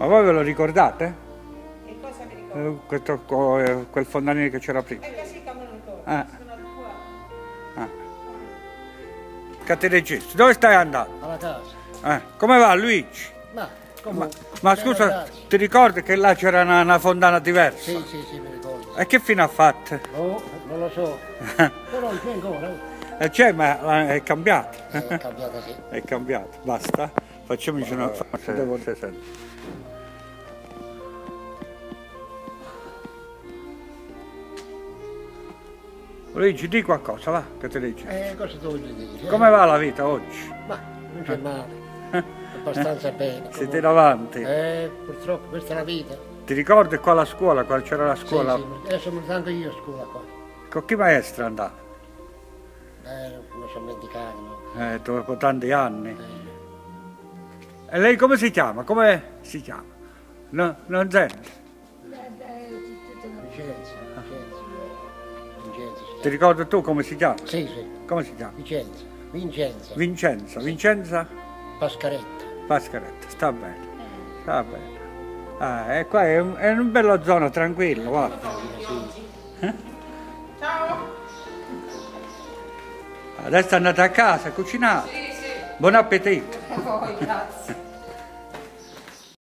Ma voi ve lo ricordate? E cosa mi ricordo? Quel fontanile che c'era prima? È così che me lo ricordo. Sono qua. Cateregista, dove stai andando? Alla casa. Come va Luigi? Ma scusa, ti ricordi che là c'era una fontana diversa? Sì, mi ricordo. E che fine ha fatto? Oh, non lo so. Però c'è ancora. C'è, ma è cambiato. È cambiata, sì. È cambiato, basta. Facciamoci una foto. Luigi, di qualcosa, va, che te leggi. Cosa devo dire? Come va la vita oggi? Ma non c'è male. Abbastanza bene. Si tira avanti. Purtroppo questa è la vita. Ti ricordi qua la scuola, quando c'era la scuola? Sì, adesso mi anche io a scuola qua. Con chi maestra andavi? Non sono dimenticato. Dopo tanti anni. E lei come si chiama? Come si chiama? No, non sente? Vincenzo. Ti ricordi tu come si chiama? Sì. Come si chiama? Vincenzo. Vincenza? Pascaretta. Sta bene. E qua è una bella zona tranquilla, guarda. Ciao. Adesso andate a casa, cucinate. Sì. Buon appetito. Grazie.